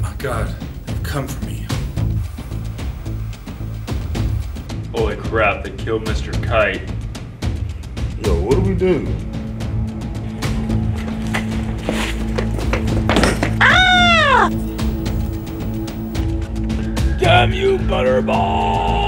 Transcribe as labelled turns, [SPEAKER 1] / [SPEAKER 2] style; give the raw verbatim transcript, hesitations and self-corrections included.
[SPEAKER 1] Oh God, they've come for me.
[SPEAKER 2] Holy crap, they killed Mister Kite.
[SPEAKER 3] Yo, what do we do?
[SPEAKER 2] Damn you, Butterball!